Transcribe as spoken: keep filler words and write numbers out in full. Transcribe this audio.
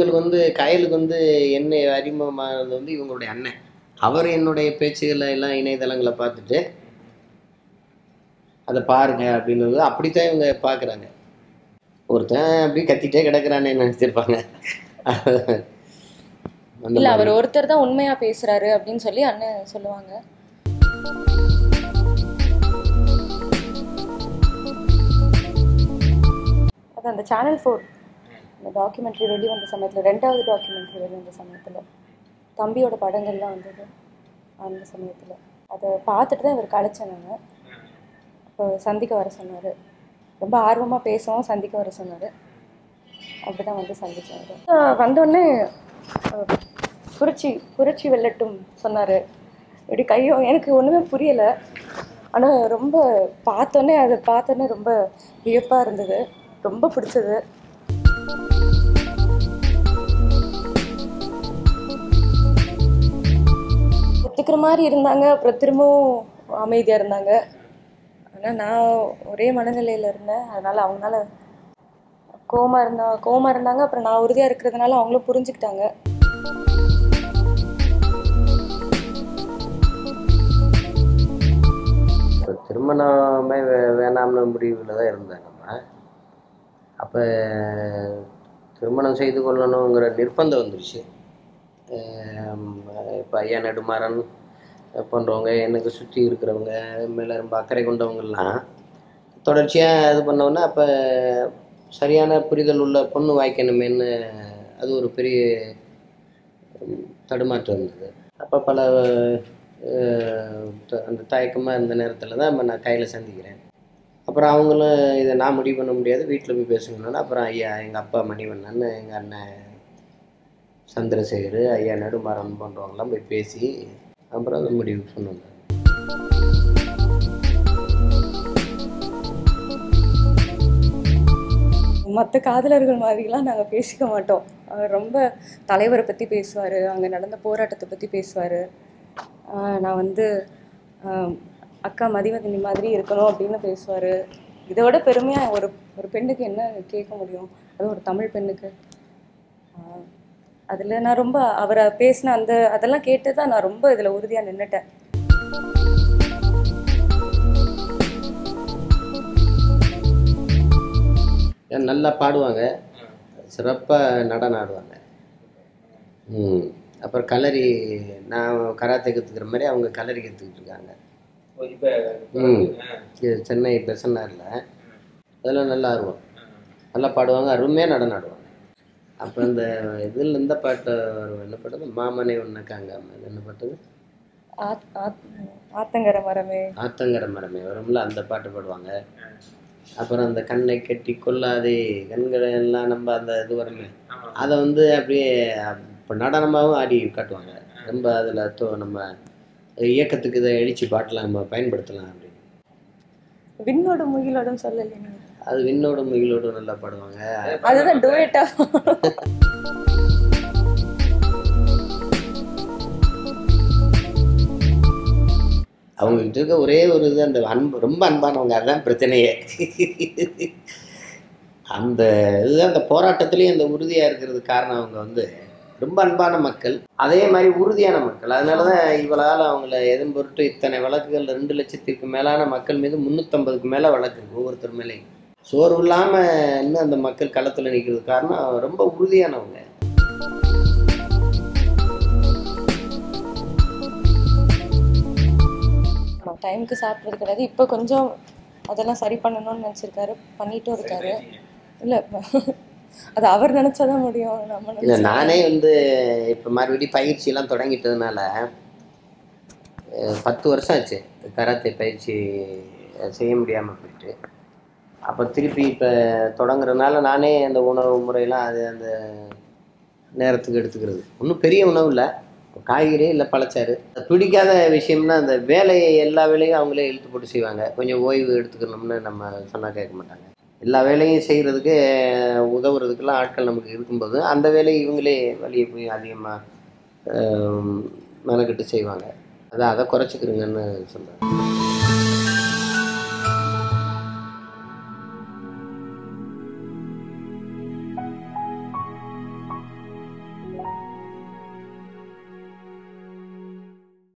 இவங்களுக்கு வந்து கயலுக்கு வந்து என்னை அறிமுகமானது வந்து இவங்களுடைய அண்ணன். அவர் என்னுடைய பேச்சுகளை எல்லாம் இணையதளங்களை பார்த்துட்டு அதை பாருங்க அப்படின்றது அப்படித்தான் இவங்க பார்க்குறாங்க. ஒருத்தன் அப்படி கத்திட்டே கிடக்குறானே நினைச்சிருப்பாங்க. இல்ல அவர் ஒருத்தர் தான் உண்மையா பேசுறாரு அப்படின்னு சொல்லி அண்ணன் சொல்லுவாங்க. அது அந்த சேனல் ஃபோர் அந்த டாக்குமெண்ட்ரி வெளி வந்த சமயத்தில், ரெண்டாவது டாக்குமெண்ட்ரி வெளி வந்த சமயத்தில் தம்பியோட படங்கள்லாம் வந்தது. அந்த சமயத்தில் அதை பார்த்துட்டு தான் இவர் கலைச்சாங்க. இப்போ சந்திக்க வர சொன்னார். ரொம்ப ஆர்வமாக பேசவும் சந்திக்க வர சொன்னார். அப்படி தான் வந்து சந்திச்சார். வந்தோடனே புரட்சி புரட்சி வெல்லட்டும் சொன்னார். இப்படி கையோ எனக்கு ஒன்றுமே புரியலை. ஆனால் ரொம்ப பார்த்தோன்னே அதை பார்த்தோன்னே ரொம்ப வியப்பாக இருந்தது. ரொம்ப பிடிச்சது. ஒத்துக்கிற மாதிரி இருந்தாங்க, அப்புறம் திரும்பவும் அமைதியாக இருந்தாங்க. ஆனால் நான் ஒரே மனநிலையில் இருந்தேன். அதனால் அவங்களால கோமா இருந்தா கோமா இருந்தாங்க அப்புறம் நான் உறுதியாக இருக்கிறதுனால அவங்களும் புரிஞ்சுக்கிட்டாங்க. திருமணமே வே வேணாம்னு முடிவில் தான் இருந்தேன் நம்ம. அப்போ திருமணம் செய்து கொள்ளணுங்கிற நிர்பந்தம் வந்துருச்சு. இப்போ ஐயா நெடுமாறன் போன்றவங்க, எனக்கு சுற்றி இருக்கிறவங்க மேலே ரொம்ப அக்கறை கொண்டவங்கெல்லாம் தொடர்ச்சியாக இது பண்ணோன்னா அப்போ சரியான புரிதல் உள்ள பொண்ணு வாய்க்கணுமேன்னு அது ஒரு பெரிய தடுமாற்றம் இருந்தது. அப்போ பல அந்த தயக்கமாக இருந்த நேரத்தில் தான் நான் கையில் சந்திக்கிறேன். அப்புறம் அவங்களும் இதை நான் முடிவு பண்ண முடியாது, வீட்டில் போய் பேசணுன்னா அப்புறம் ஐயா எங்கள் அப்பா மணிவண்ணன், எங்கள் அண்ணன் சந்திரசேகர், ஐயா நெடுமாறன் போன்றவங்களாம் போய் பேசி அப்புறம் அதை முடிவு சொன்னாங்க. மற்ற காதலர்கள் மாதிரிலாம் நாங்கள் பேசிக்க மாட்டோம். அவர் ரொம்ப தலைவரை பற்றி பேசுவார், அங்கே நடந்த போராட்டத்தை பற்றி பேசுவார். நான் வந்து அக்கா மதிவதனி மாதிரி இருக்கணும் அப்படின்னு பேசுவார். இதோட பெருமையாக ஒரு ஒரு பெண்ணுக்கு என்ன கேட்க முடியும், அது ஒரு தமிழ் பெண்ணுக்கு. அதில் நான் ரொம்ப அவரை பேசின அந்த அதெல்லாம் கேட்டு தான் நான் ரொம்ப இதில் உறுதியாக நின்றுட்டேன். நல்லா பாடுவாங்க, சிறப்பாக நடனம் ஆடுவாங்க. ம் அப்புறம் கலரி, நான் கராத்தே கற்றுக்கிற மாதிரி அவங்க கலரி கற்றுக்கிட்டு இருக்காங்க. ம் சென்னை பெசன்னாரில் அதெல்லாம் நல்லா ஆடுவோம், நல்லா பாடுவாங்க, அருமையாக நடனம் ஆடுவாங்க. அப்போ இந்த இதில் இந்த பாட்டை என்ன பாட்டது, மாமனே ஒன்றுக்காங்க என்ன பாட்டது, ஆத்தங்கர மரமே ஆத்தங்கர மரமே வரும்ல, அந்த பாட்டு பாடுவாங்க. அப்புறம் அந்த கண்ணை கட்டி கொள்ளாதே கண்களை எல்லாம் நம்ம அந்த இது வருமே, அதை வந்து அப்படியே இப்போ நடனமாகவும் ஆடி காட்டுவாங்க. ரொம்ப அதில் தோ நம்ம இயக்கத்துக்கு இதை எழுச்சி பாட்டெலாம் நம்ம பயன்படுத்தலாம் அப்படின்னு. விண்ணோட முகிலோடும் சொல்லலைங்க, அது விண்ணோட முகிலோடும் நல்லா பாடுவாங்க. அதுதான் டுவேட்டா. அவங்ககிட்ட இருக்க ஒரே ஒரு இது அந்த அன்பு, ரொம்ப அன்பானவங்க, அதுதான் பிரச்சனையே. அந்த இதுதான் அந்த போராட்டத்துலேயும் அந்த உறுதியாக இருக்கிறது காரணம். அவங்க வந்து ரொம்ப அன்பான மக்கள், அதே மாதிரி உறுதியான மக்கள். அதனால தான் இவளால் அவங்கள எதுவும் பொருட்டு இத்தனை வழக்குகள், ரெண்டு லட்சத்திற்கு மேலான மக்கள் மீது முந்நூற்றம்பதுக்கு மேலே வழக்கு இருக்குது ஒவ்வொருத்தர் மேலேயும். சோர்வு இல்லாமல் இன்னும் அந்த மக்கள் களத்தில் நிற்கிறது காரணம் ரொம்ப உறுதியானவங்க. டைமுக்கு சாப்பிட்றது கிடையாது. இப்போ கொஞ்சம் அதெல்லாம் சரி பண்ணணும்னு நினச்சிருக்காரு, பண்ணிட்டும் இருக்காரு. இல்லை அது அவர் நினச்சாதான் முடியும், நம்ம இல்லை. நானே வந்து இப்போ மறுபடியும் பயிற்சியெல்லாம் தொடங்கிட்டதுனால பத்து வருஷம் ஆச்சு கராத்தே பயிற்சி செய்ய முடியாமல் போயிட்டு. அப்போ திருப்பி இப்போ தொடங்குறதுனால நானே அந்த உணவு முறையெல்லாம் அது அந்த நேரத்துக்கு எடுத்துக்கிறது. ஒன்றும் பெரிய உணவு இல்லை, காய்கறி இல்லை பழச்சாறு. பிடிக்காத விஷயம்னா அந்த வேலையை, எல்லா வேலையும் அவங்களே இழுத்து போட்டு செய்வாங்க. கொஞ்சம் ஓய்வு எடுத்துக்கணும்னு நம்ம சொன்னால் கேட்க மாட்டாங்க. எல்லா வேலையும் செய்கிறதுக்கு உதவுறதுக்கெல்லாம் ஆட்கள் நமக்கு இருக்கும்போது அந்த வேலையை இவங்களே வழியை போய் அதிகமாக மெனக்கிட்டு செய்வாங்க. அதை அதை குறைச்சிக்கிறங்கன்னு சொல்கிறேன்.